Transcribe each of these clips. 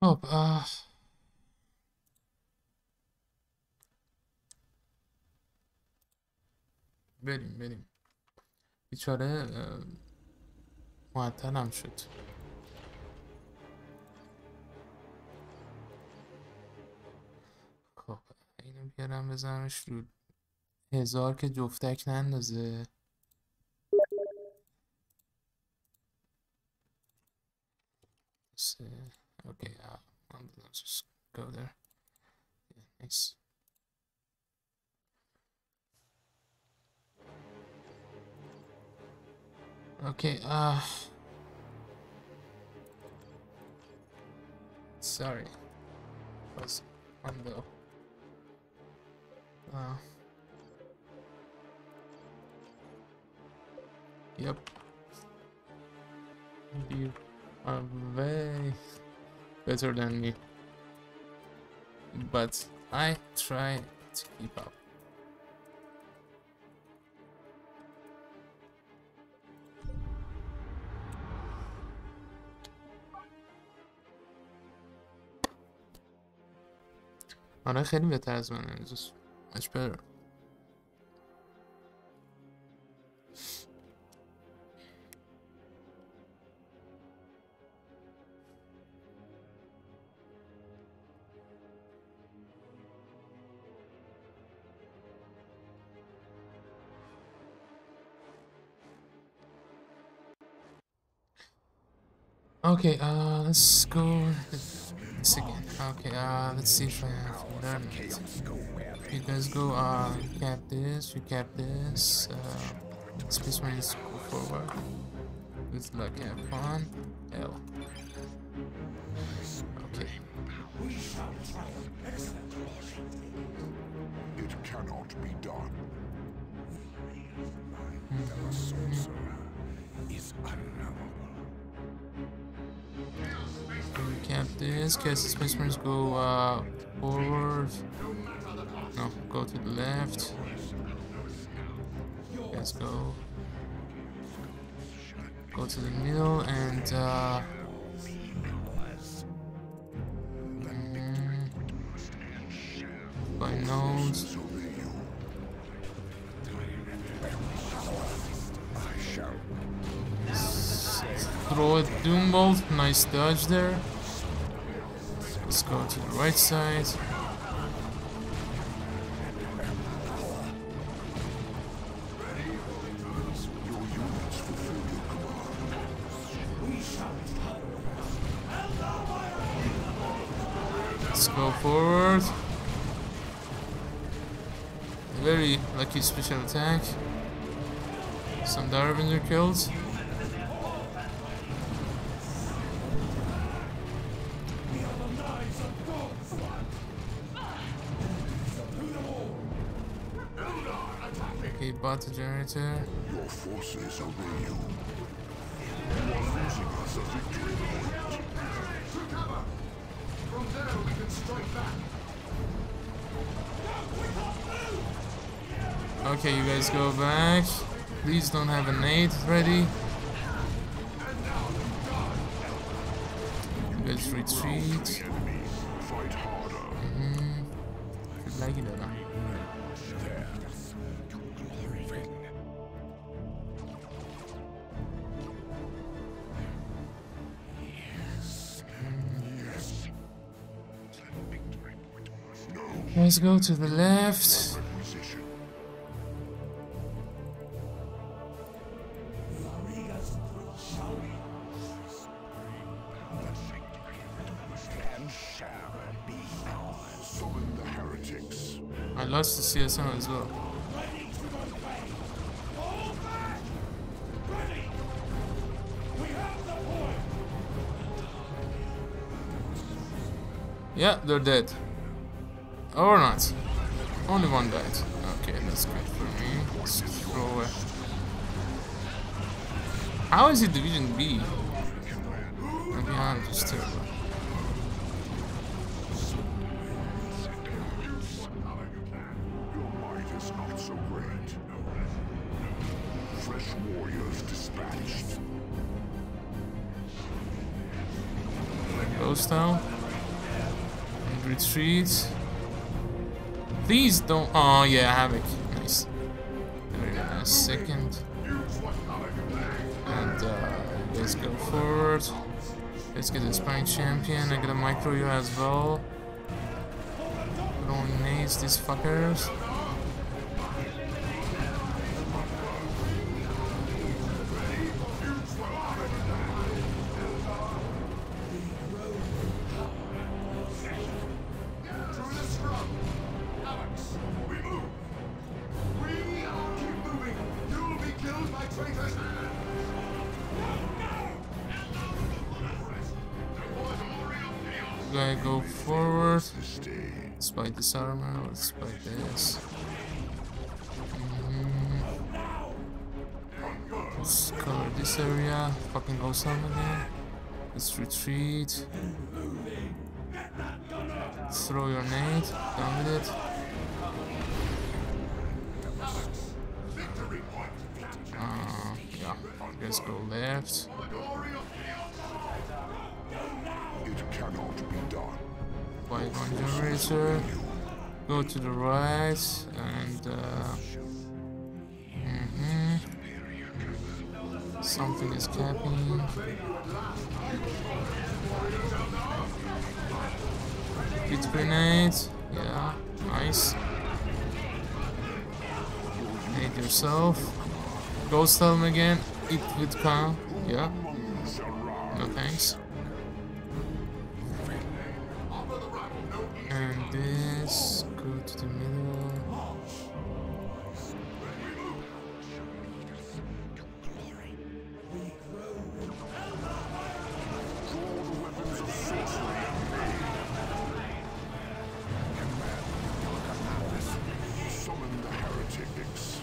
خب بریم بیچاره معطلم شد. خب اینو بیارم بزنمش رو 1000 که جفتک نندازه. Okay, let's just go there. Yeah, nice. Okay, sorry. Was fun though. Yep. You are way better than me, but I try to keep up. آره خیلی بهتر از من امروز. much better. Okay, let's go this again. Okay, let's see if I have learned it. You guys go, cap this, you cap this, space marines go forward. With luck, have fun. L. Okay. It cannot be done. The sorcerer is unknowable. Cap this, cast the space marines go forward. No, go to the left. Let's go. Go to the middle and by nodes. Throw a doom bolt, nice dodge there. Let's go to the right side. Let's go forward. Very lucky special attack. Some Darwin killed. Okay, bought the generator. Your forces obey you. You are losing us a victory point. From there we can strike back. Okay, you guys go back. Please don't have a nade ready. You guys retreat. Fight harder. Like it or not. Let's go to the left. Summon the heretics. I lost the CSM as well. Yeah, they're dead. Or not. Only one died. Okay, that's good for me. Let's throw it. How is it Division B? I'll be honest, it's terrible. Your might is not so great. Fresh warriors dispatched. Rostam. retreat. Please don't. Oh yeah, Havoc. Nice. Wait a second. And let's go forward. Let's get the Spine Champion. I get a micro you as well. Throwing nades, these fuckers. Gotta go forward. Let's buy this armor. Let's buy this. Let's cover this area. Fucking go some again. Let's retreat. Throw your nade. Done with it. Yeah. Let's go left. It cannot be done. Buy one generator. Go to the right and something is capping. Hit grenade. Yeah, nice. Nade yourself. Ghost helm again. It would come. Yeah. No thanks. And this, go to the middle. Summon the heretics.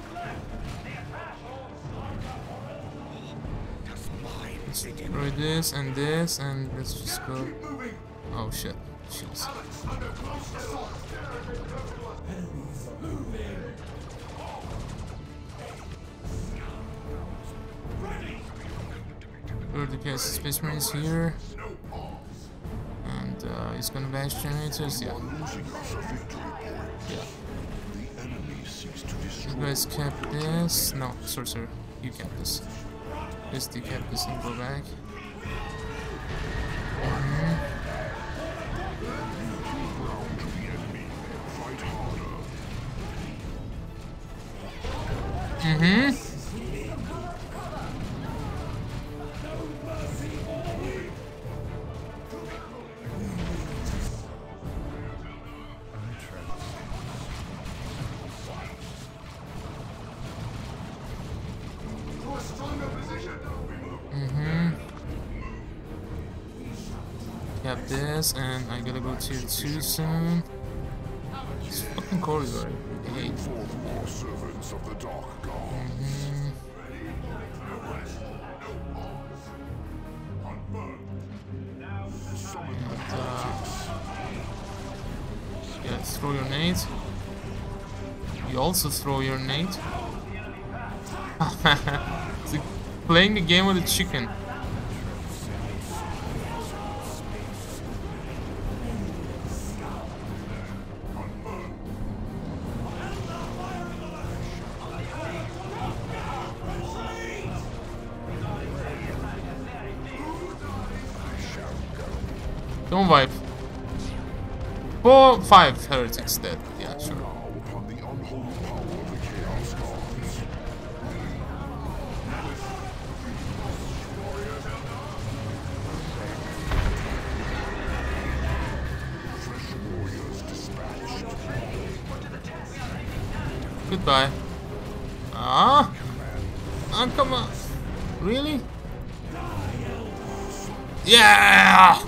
Let's destroy this, and let's just go. Oh shit. Jeez. The cast Space Marines here. And he's gonna bash generators, yeah. Yeah. You guys cap this. No, sorcerer. You cap this. Just decap this and go back. Cap this, and I gotta go tier 2 soon. It's fucking corridor. I hate. Servants of the Dark God. Yeah, throw your nade. You also throw your nade. It's like playing the game with a chicken. Don't wipe. 4, 5 heretics dead. Yeah, sure. Goodbye. Ah, come on. Really? Yeah!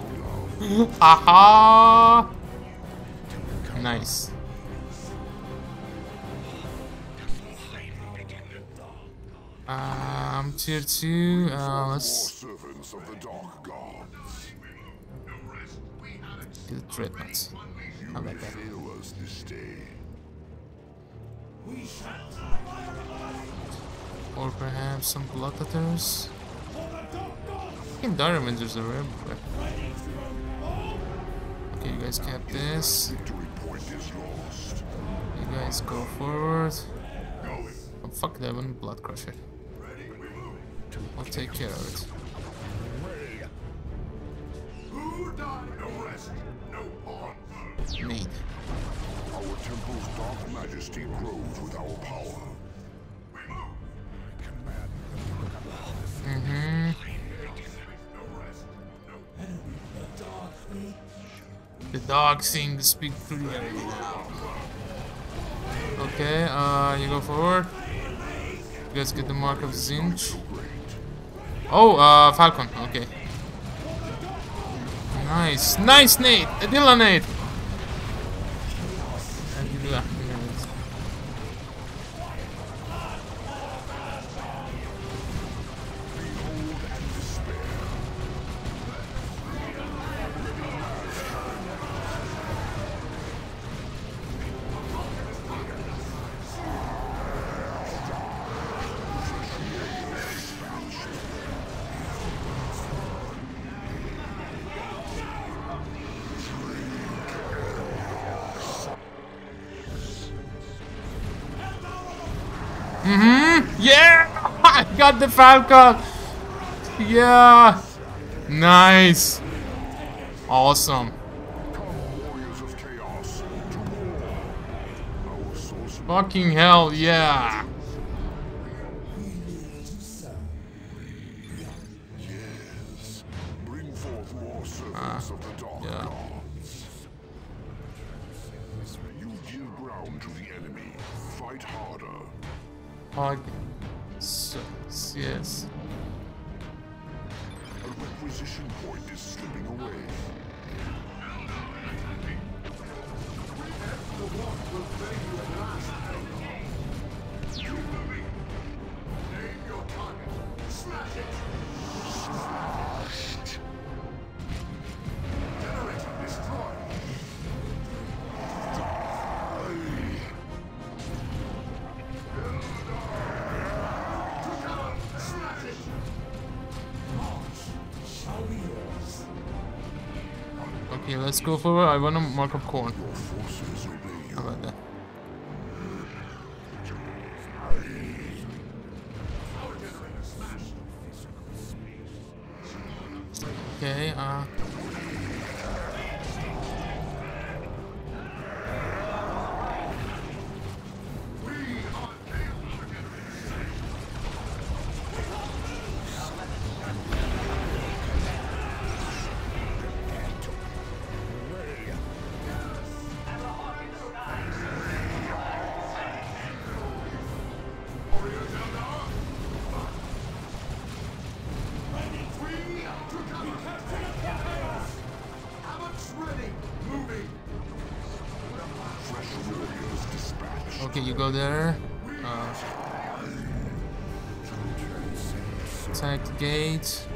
Haha! Nice. Tier 2, let's get the dreadnoughts. How about that? Or perhaps some bloodletters. I think Diamonders are everywhere. Okay, you guys cap this. Victory point is lost. You guys go forward. Oh, fuck that one, Blood Crusher. I'll take care of it. Who died? No rest, no pause. Need. Our temple's dark majesty grows with our power. The dog seems to speak clearly now. Okay, you go forward. You guys get the mark of Zinch. Oh, Falcon, okay. Nice, nice Nate! A Dilla Nate! Yeah! I got the Falcon! Yeah! Nice! Awesome. Warriors of chaos to war. Our sorcerer Fucking hell, yeah! yes. Bring forth more servants of the dark yeah. gods. You give ground to the enemy. Fight harder. Hug. So, yes. A requisition point is slipping away. Name your target. Smash it. Generator destroyed. Smash it. Okay, let's go forward. I wanna mark up corn. Your forces obey How you. about that? Okay, okay, you go there. Attack the gate.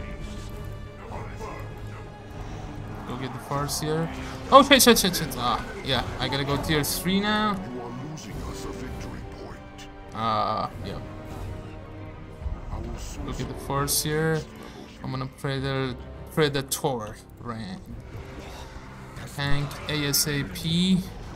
Go get the force here. Oh shit, shit, shit, shit. Ah, yeah, I gotta go tier 3 now. You are losing us a victory point. Yeah. Our Go sorcerer get the force here. I'm gonna Predator rank. Tank ASAP. we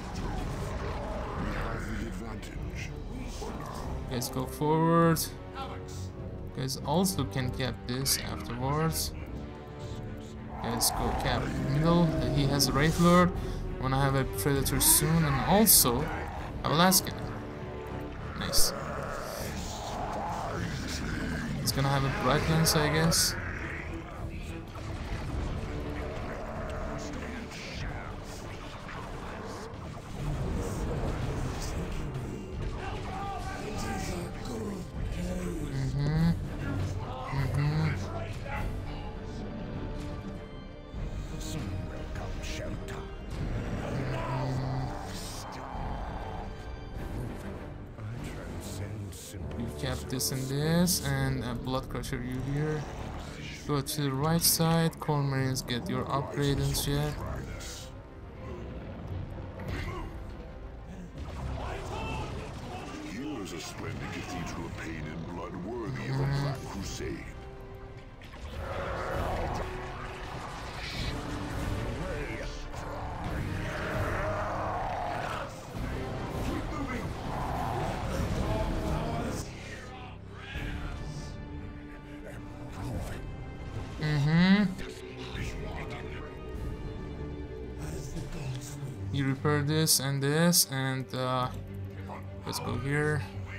have the advantage. You guys go forward. You guys also can cap this afterwards. You guys go cap middle. He has a Wraith Lord. I wanna have a Predator soon, and also Alaskan. Nice. He's gonna have a Bright Lens, I guess. You cap this and this, and a Blood Crusher you here. Go to the right side. Core Marines get your upgrade and shit. Here is a splendid cathedral of pain and blood worthy of a Black Crusade. You repair this, and let's go here.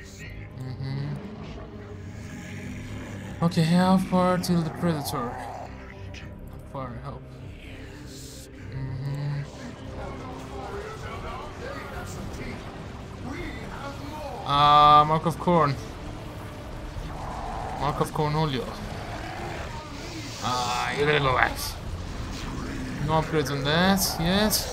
Okay, how far till the predator? How far? I hope. Mark of Corn. Mark of Cornholio. You gotta go back. No upgrades on that yet.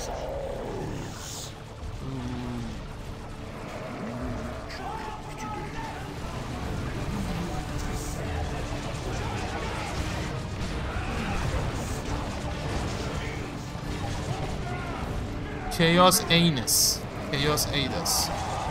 Chaos Anus. Chaos Adus.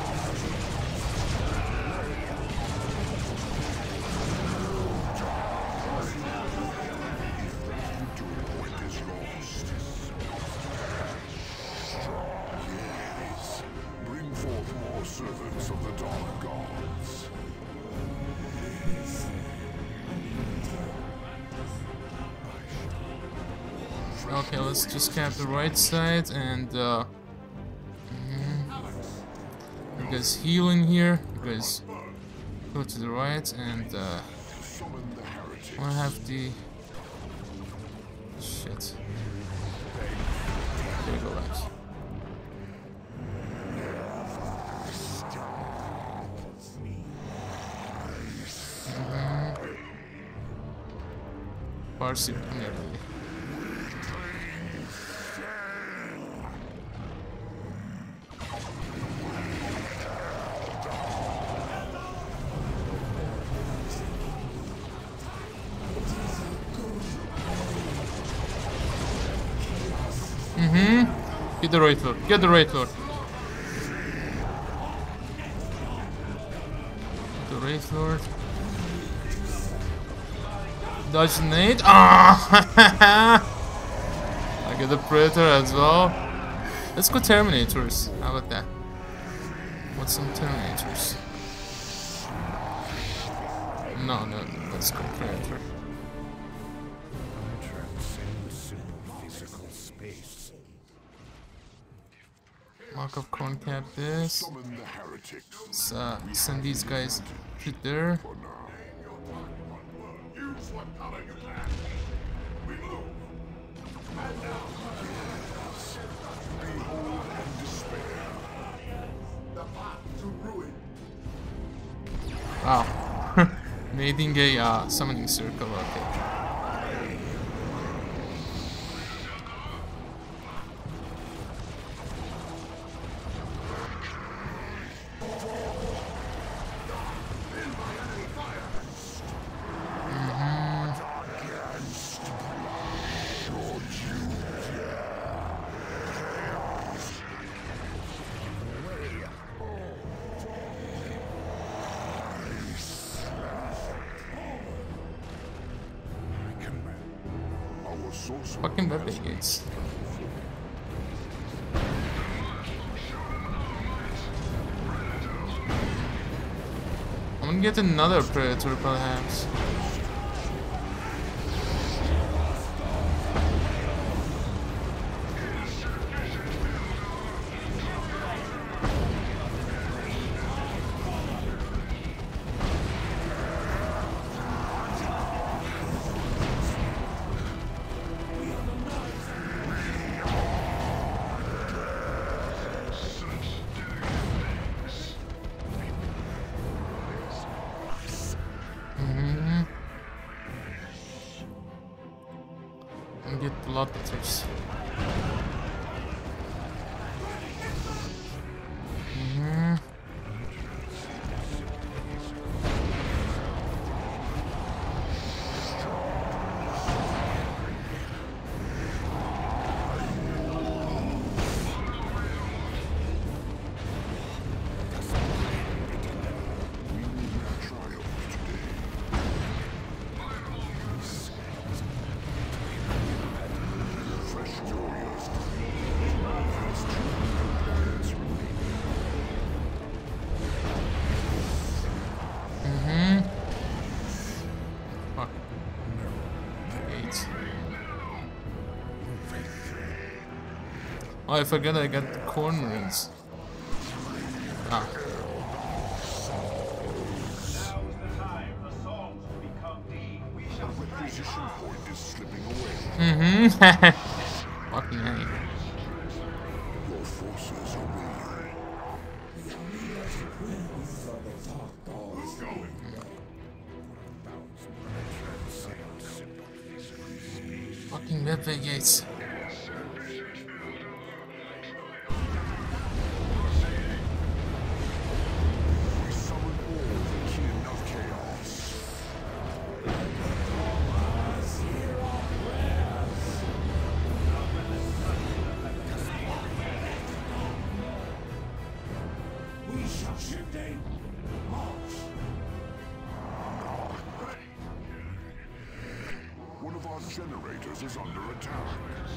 Bring forth more servants of the dark gods. Okay, let's just cap the right side and you guys heal in here. You guys go to the right and I have the shit. Okay, go back. Parsi nearly. Get the right lord. Get the right lord. The right lord. Dodge the nade. Ah! I get the predator as well. Let's go Terminators. How about that? What's some Terminators? No, let's go Predator. Mark of Corn cap this. Send these guys to there. Wow. Making a summoning circle, okay. Fucking web gates. I'm gonna get another predator perhaps. Get blood letters. Oh, I forgot I got the corners. Ah. Retribution point is slipping away. Fucking hell. Your forces obey Fucking DivB gates. We summon all the kin of chaos. We shall shift in. March. One of our generators is under attack.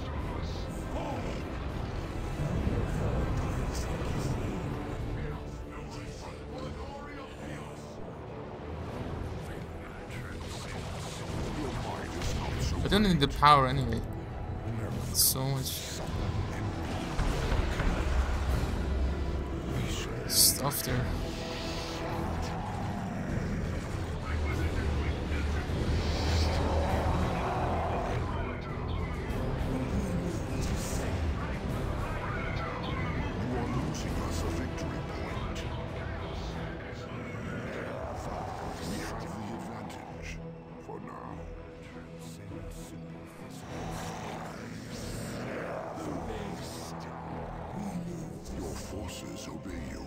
Your mind is not so I don't need the power anyway. So much stuff there. You are losing us a victory point. We have the advantage for now. Your forces obey you.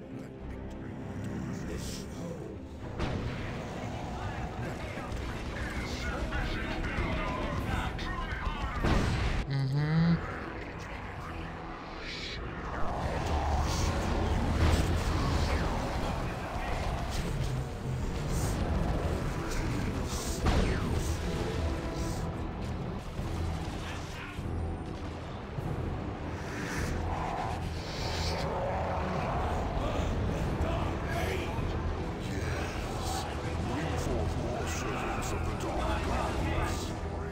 Bring forth more servants of the dark gods.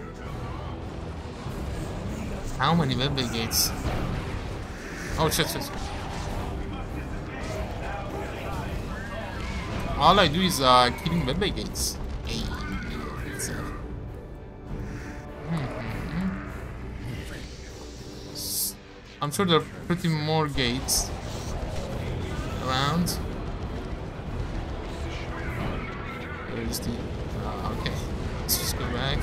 How many DivB gates? Oh shit. All I do is killing DivB gates. Hey, it's, I'm sure there are pretty more gates around. Where is the... okay, let's just go back.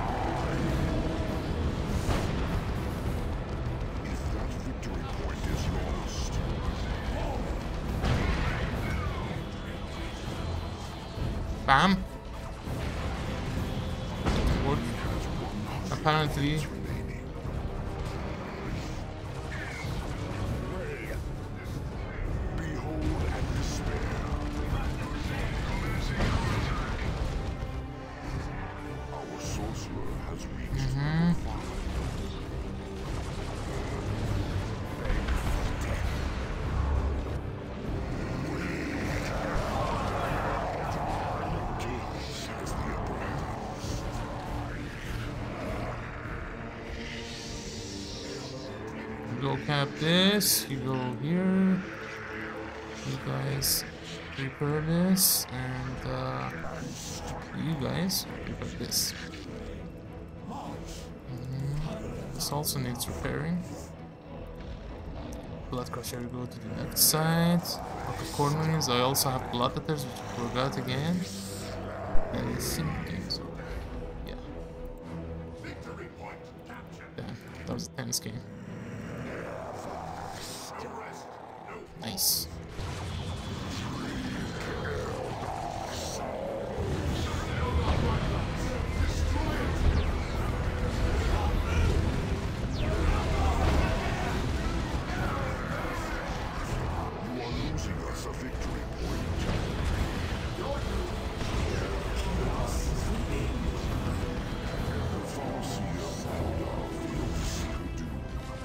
If that victory point is lost, Bam! Work. Apparently... behold and despair. Our sorcerer has reached number 5. Chaos has the upper hand. Go cap this, you go here. You guys repair this, and you guys repair this. This also needs repairing. Blood crusher, go to the left side. Upper corners, I also have blood cutters, which I forgot again. And the sim games over. Yeah. Victory point captured. Damn, that was a tense game. No rest. No Nice. You are losing us a victory point. The Farseer Powder feels to do.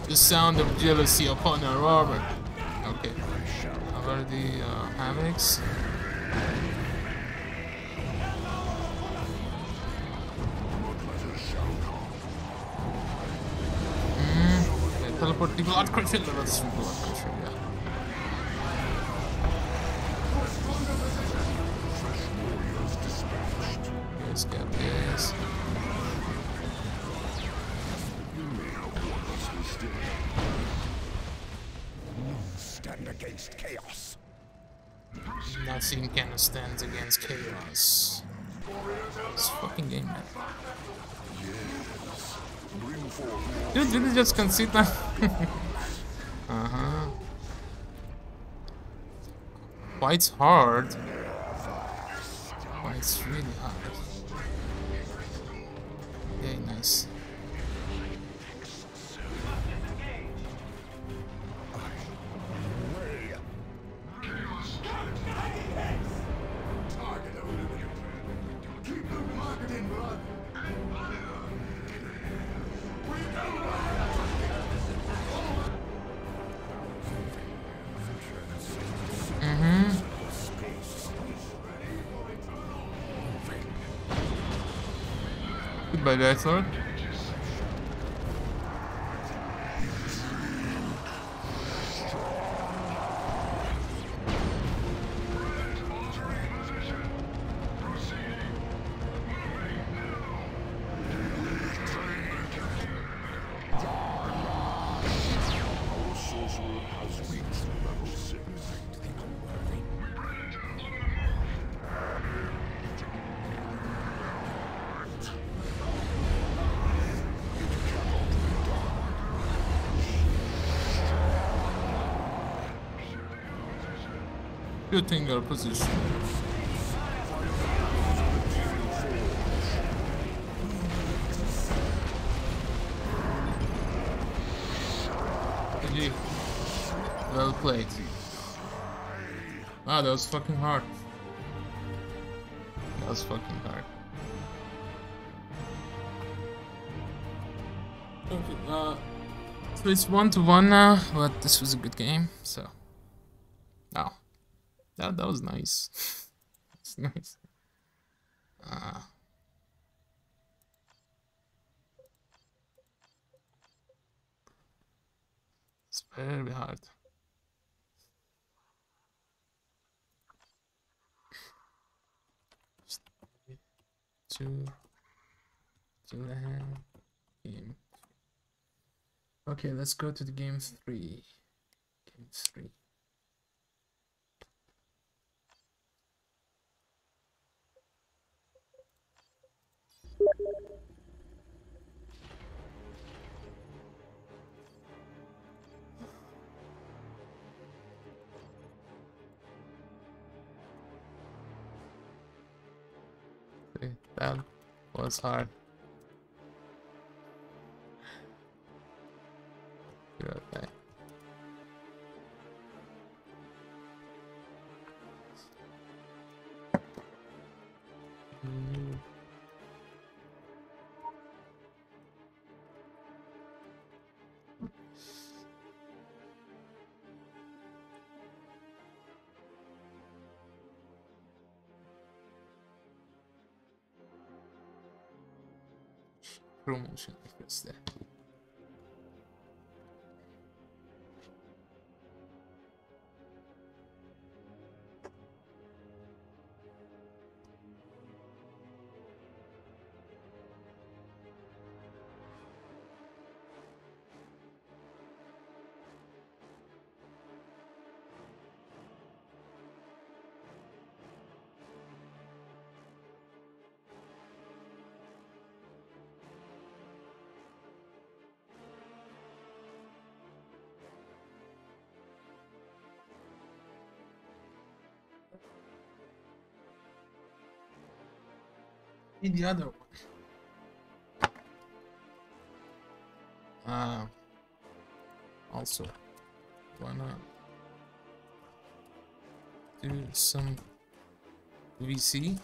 The sound of jealousy upon our armor. Okay. How are the hammocks? Okay, teleport the blood crusher. Let's do blood crusher, yeah. Let's get this. Stand against chaos. Nothing can stand against chaos. This fucking game, man. Dude, did it just concede that? Uh-huh. Fight's hard. Fight's really hard. Okay, nice. Goodbye, Death Lord. Good thing our position. GG. Well played. Wow, that was fucking hard. That was fucking hard. Okay, so it's 1-1 now, but this was a good game, so. Oh. That was nice. That's nice. It's very hard. Dullahan. Game. Okay, let's go to the game 3. Game 3. That was hard. Be right back. Promotion, I guess that. In the other one. Also, wanna do some VC.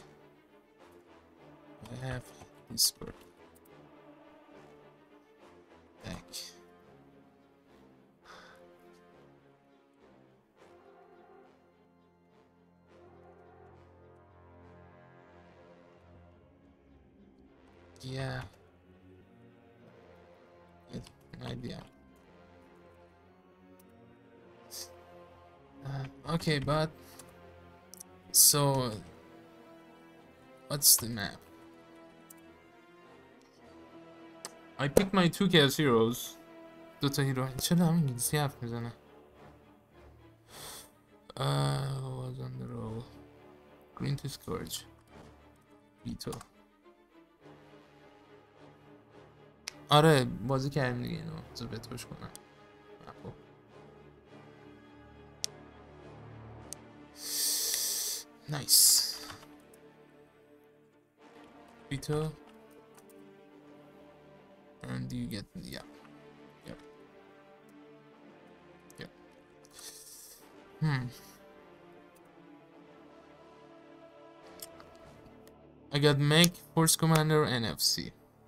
I have Discord back. Yeah. Good idea. Okay, but so what's the map? I picked my 2 chaos heroes. دوتا هیرو چرا هم انگلیسی حرف میزنه؟ was on the roll. Green to Scourge. Vito. آره بازی کردیم دیگه اینو. بذار بهت خوش کنم. خب. Nice. Vito. And you get yeah. I got Mech, Force Commander, and FC.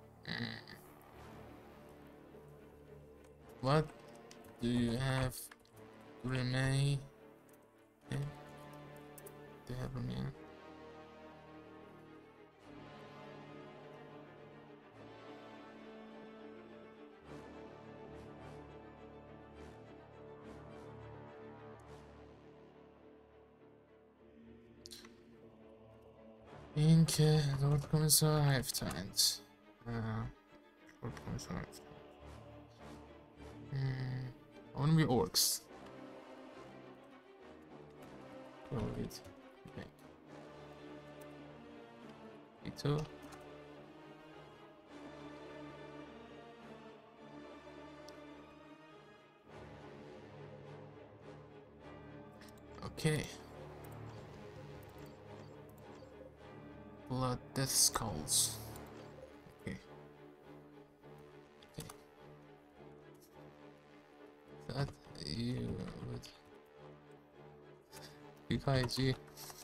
What do you have? Remain. Okay. Do you have Remain? اینکه لورد کمیسار هفتند لورد کمیسار هفتند I wanna be orcs. Go with okay. Vito. Okay. Blood Death Skulls. Okay. Okay. That you would be 5G.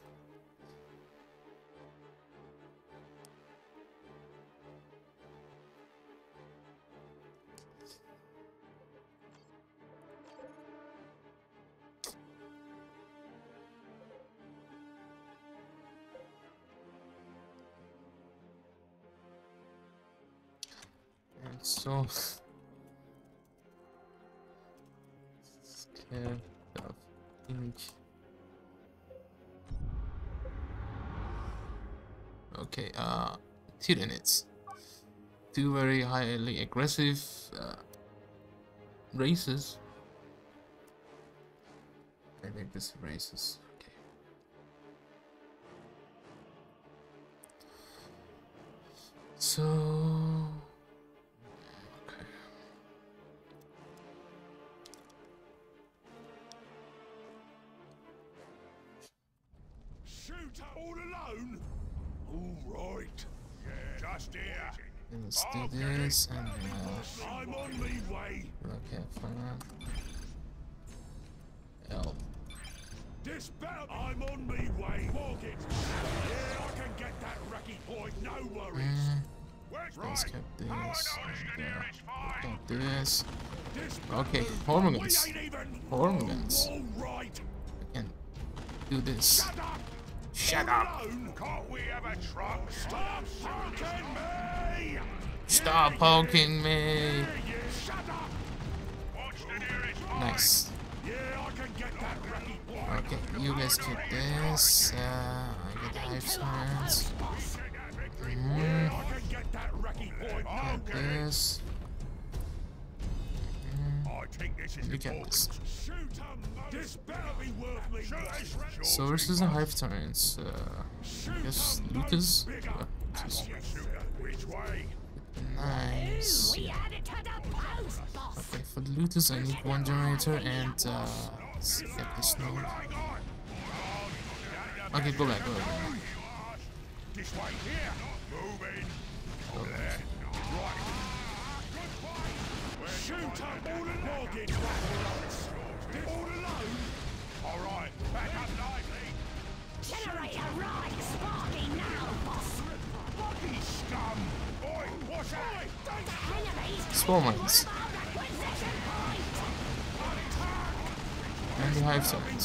So scared of ink. Okay, Tyranids. 2 very highly aggressive races. Very aggressive races. Okay. So all alone? All right. Yeah, just here. let's do this and I'm on me way. okay, fine. L. Dispel. I'm on me way. Mortgage. Yeah, I can get that wrecky point. No worries. Let's get this. And, get this. Okay, Hormigans. Hormigans. All right. I can do this. Shut up! Can't we have a truck? Stop poking me! Stop poking me! Shut up! Nice. Yeah, I can get that wrecky point. Okay, you guys get this. I get the hive science. Yeah, I can get that wrecky point. Get this. I think this is You get this. Shoot 'em! This better be worth me. So versus the hive tyrants, I guess Lucas. Which way? Nice. Okay, for the looters I need 1 generator and let's get this node. Okay, go back, go back. This way here. Moving. Go back. Shoot up all along. All alone. All right. Back up lively. Generator right, sparking now, boss. Lucky scum. Oi, what's that? The enemies Spore mines our acquisition point. and the hive tyrants.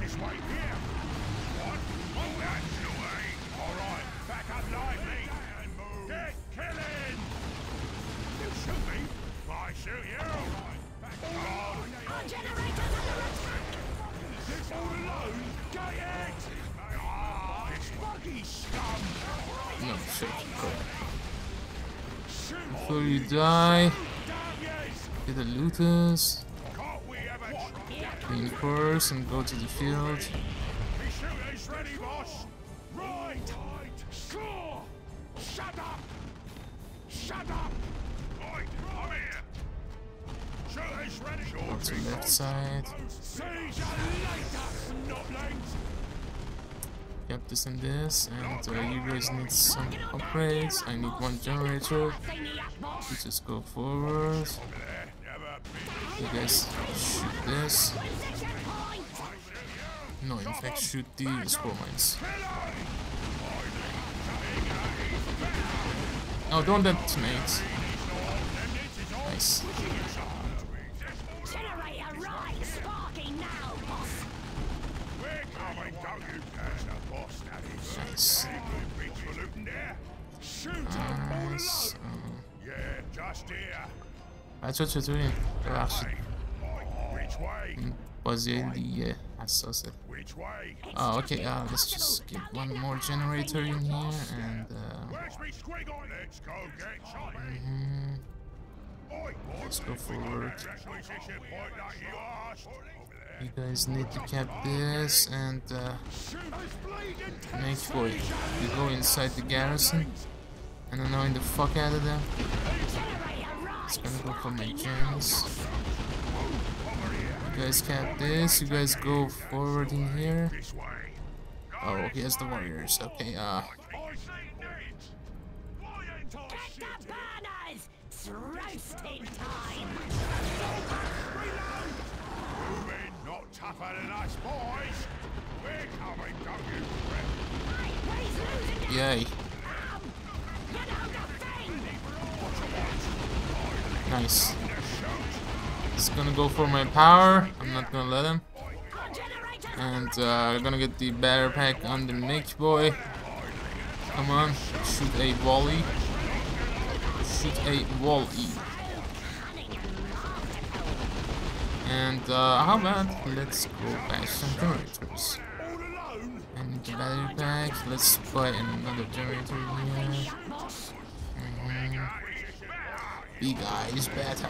this way here. What? Oh, that's the way. All right, back up lively. And move. Get killing. You shoot me. I shoot you. Back on. Our generator's under attack! This all alone. Get it. Ah, it's buggy scum. No shit. Crap. Shoot. Before you die, Damn yes. get the looters, Can't we have a try? reinforce, and go to the field. The shooter's ready, boss. Right. Score. Shut up. Shut up. Right, I'm here. Shooter's ready. Go to the left side. See you later, snotlings. Yep, this and this, and you guys need some upgrades. I need one generator. You just go forward. You guys shoot this. No, in fact, shoot the spore mines. No, don't detonate. Nice. Generator right! Sparking now, boss! We're coming, don't you? That's the boss, that is. Nice. Big pollutant there. Shoot up all Nice. alone. Yeah, just here. بچه چطورین؟ ببخشید Which way? بازی دیگه حساسه. Which way? Oh, okay, let's just get one more generator in here and Where's me squig on? Let's go get shopping. let's go forward. Requisition point like you asked. Over there. You guys need to cap this and Shooter's bleeding. make sure you go inside the garrison and annoy the fuck out of them. It's gonna go for my gens. You guys cap this, you guys go forward in here. This way. Oh, here's the warriors. Okay, I see needs. Why ain't I Get shit? the burners! It's roasting time! Moving, not tougher than us boys. We're coming, don't you fret. Hey, he's losing it! yay. You know the thing! Nice. He's gonna go for my power. I'm not gonna let him. Our generator's And we're gonna get the batter pack on the Nick boy. Come on, shoot a volley. Shoot a volley. And how about let's go back some generators. And the battery pack. Let's buy another generator here. Big eyes better.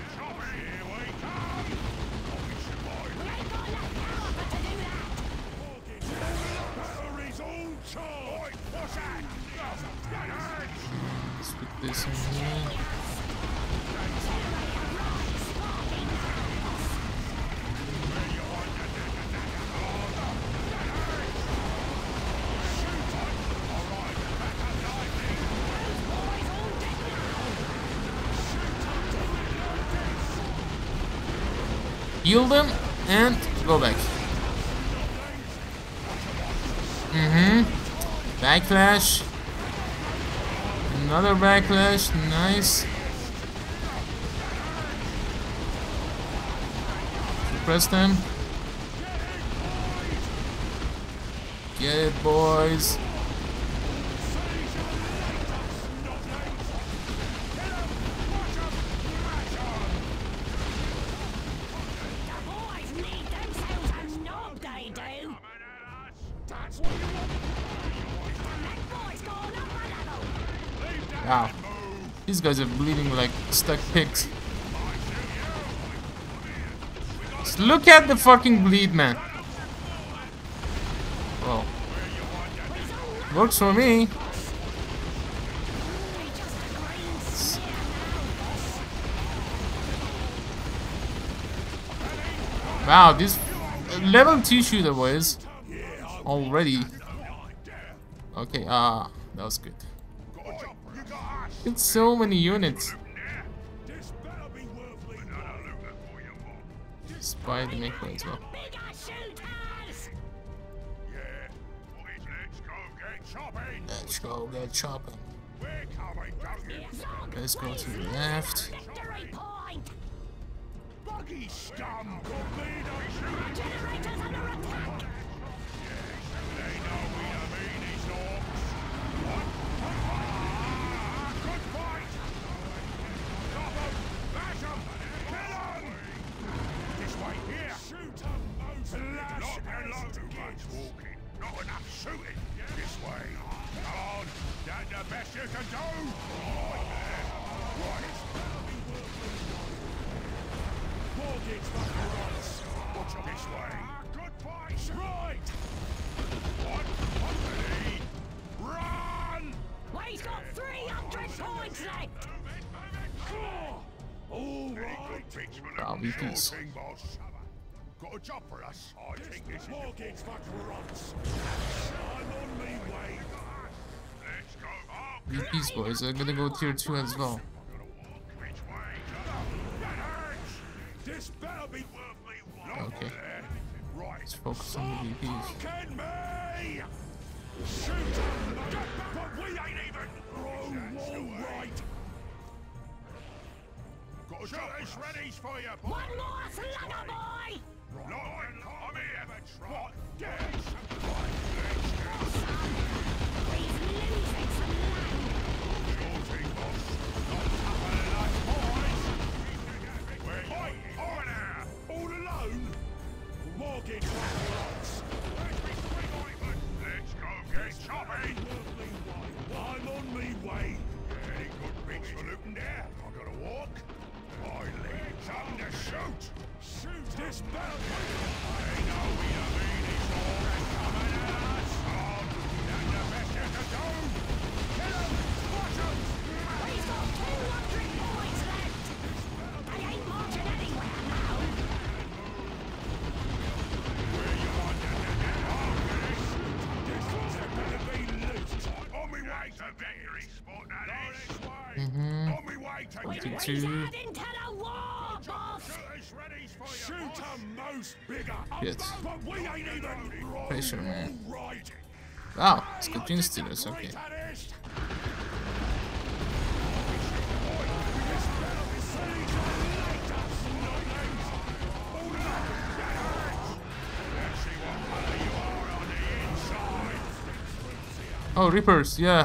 Let's put this in here. Heal them and go back. Backlash. Another backlash. Nice. Suppress them. Get it, boys. boys need themselves a knob, they do! That's what you want. That boy's gone up a level! Wow. These guys are bleeding like stuck pigs. Just look at the fucking bleed, man. Whoa. Works for me. Wow, this level 2 shooter was already. Okay, that was good. It's so many units. This better be worth leaving. Spy the Mako as well. Bigger shooters! Yeah. Boys, let's go get shopping. Let's go get chopping. We're coming, don't you? Let's go to the left. Victory point! buggy scum! Torpedo! Our generator's under attack! They know we are meanies, orcs! What? Ah, good fight! Stop 'em! Bash 'em! Kill 'em! This way, here! Shoot 'em, Moses! Not and too much walking, not enough shooting! This way! Come on! That's the best you can do! Right there! Right! Mortgage back to us! Watch out this way! Good fight! Right! What? Company! Run! We've got 300 points left! All right! I'll be peace. Boss. Got a job for us? I think this is mortgage back to us. I'm on me way. Let's go up. Be peace, boys. I'm gonna go tier 2 as well. Which way? That hurts. This better be Okay. right. Let's focus on the VPs. Can me! Shoot him! But we ain't even. Oh, all right. Got a job ready for you. One more slugger, boy! Lauren, I'm here. What? Yes. He's losing some land! Your team, boss. Not tougher than us, boys. Where you? Over there. All alone? Mortgage lots. Let's go get chopping. I'm on me way. Any good bits for looting there? I gotta walk. I leave something to shoot. Shoot this bell. They know we are meanies, all coming at us. On. That's the best you can do. Kill 'em. Watch 'em. We've got 200 points left! They ain't marching anywhere now! Where you want to this one's better be loosed. On me way to victory spot, that is. On me way to We're Tier heading 2. to the war, boss! Shoot 'em, most bigger. Shit. But we ain't even Pressure, man. right. Wow, it's good Gene Stealers, okay. Oh, Reapers, yeah.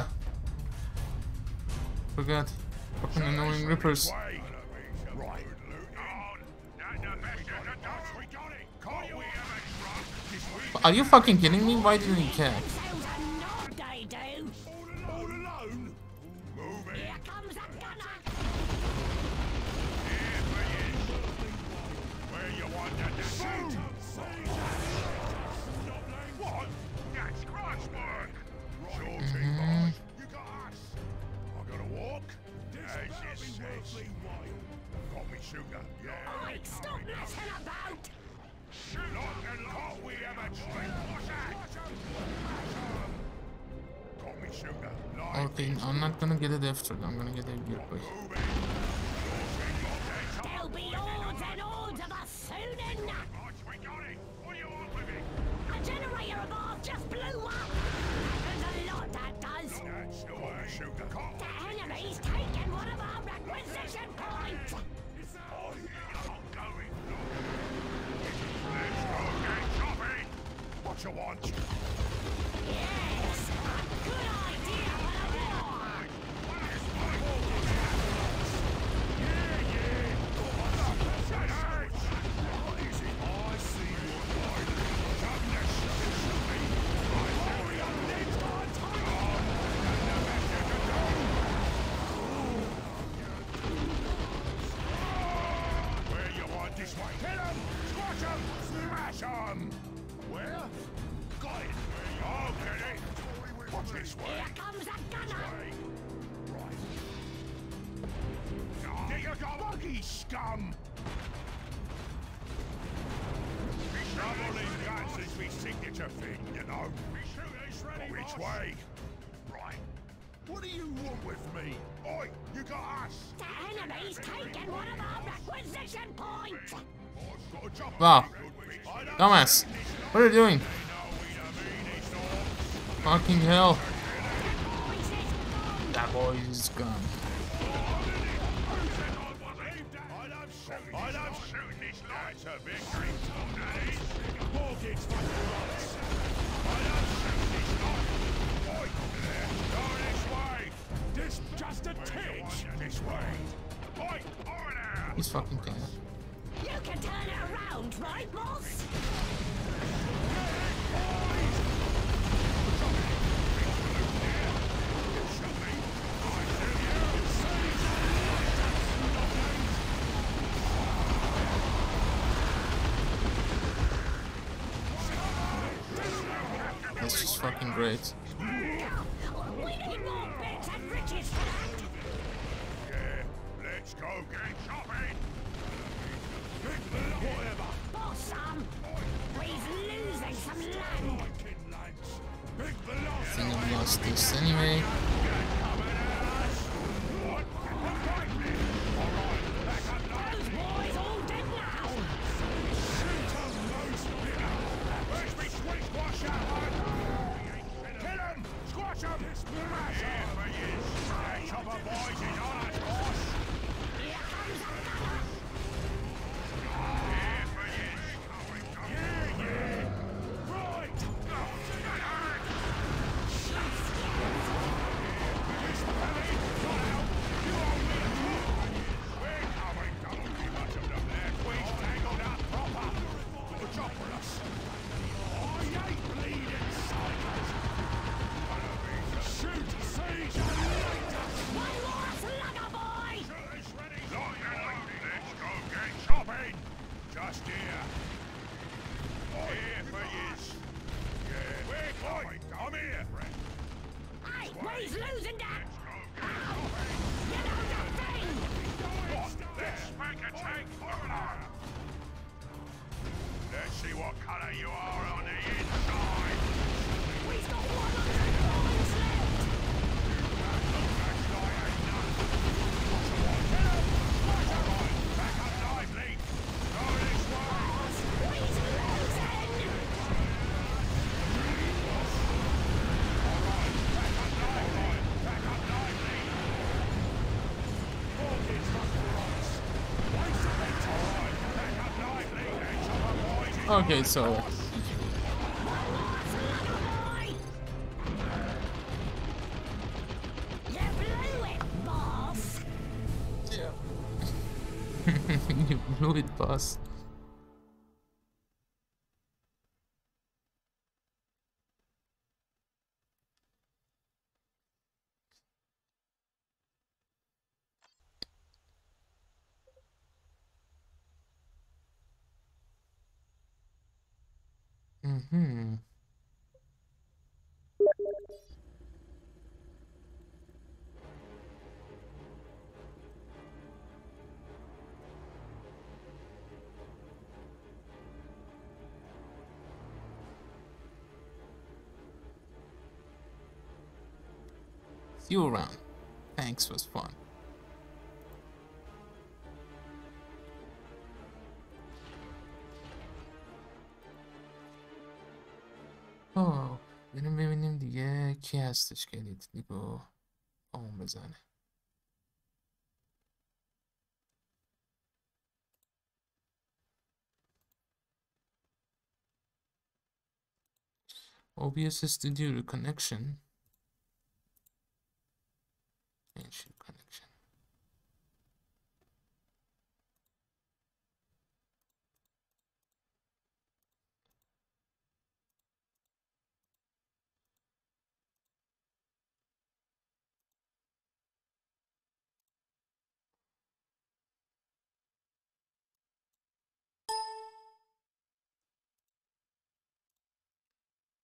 Forgot. Fucking annoying Reapers. Are you fucking kidding me? Why didn't you care? Sounds a knob they do! All alone? Move it. Here comes a gunner! Where you want to shoot? What? That's crosswork. Sure thing, boys. You got us. I gotta walk. As it says. Got me shooter. Yeah. Oi, stop messing about! Shoot on and caught we ever tried. What's that? Got me shooter. Okay, I'm not gonna get a Death Threat, I'm gonna get a Gear Boy. There'll be hordes and hordes of us soon enough! We got it. What do you want with it? A generator of ours just blew up! Happens a lot, that does! That's the way. Shooter. The enemy's taken one of our requisition points! What you want? Yes! A good idea for the war! Where you want this way? Kill 'em! Squash 'em! Smash 'em! Where? Got it! I'll get it! Watch this way! Here comes a gunner! Right. Get your buggy, scum! Trouble in guns is my signature thing, you know. But which way? Right. What do you want with me? Oi, you got us! The enemy's taken one of our requisition points! Got a job. Wow. Dumbass. What are you doing? Fucking hell. That boy is gone. I love shooting this to victory. That is. Mortgage fucking rights. I don't shoot this lot. Oi, there. Go this way. This just a tinge. This way. Oi, over there. He's fucking dead. You can turn it around, right, boss? That's just fucking great. We need more bits and riches for that. Yeah, let's go get shopping. Whatever. Boss, he's losing some land. Big velocity. I think I've lost this anyway. Those boys all dead now. Where's me sweet squasher? Kill him! Squash him! Here for you. That chopper boys is on us, boss. Here comes another. Here for you. Yeah, yeah. Right. We're coming. Don't be much of them left. We've tangled up proper. Watch out for us. I ain't bleeding psychos. Shoot, siege, and later. One more slugger, boy. Shooters ready. Lock and loaded. Let's go get chopping. Just here. Here for yous. Yeah. We're coming. I'm here, friend. Hey, he's losing that. Let's go get chopping. You know the thing. What? Let's make a tank. Let's see what colour you are on the inside. We've got 100 points left. That's like ain't none. What's the one? Kill him. Smash him. Back up lively. Go this way. Boss, he's losing. Back up lively. Back up lively. Mortgage fucking rights. Waste of it. All right. Back up lively. Let's have a boys. Okay, so One more slugger, boy. You blew it, boss. yeah. You blew it, boss. Mm-hmm. See you around. Thanks, was fun. Oh, benim ببینیم دیگه کی هستش که لیگو اون بزنه. OBS studio connection. And shoot.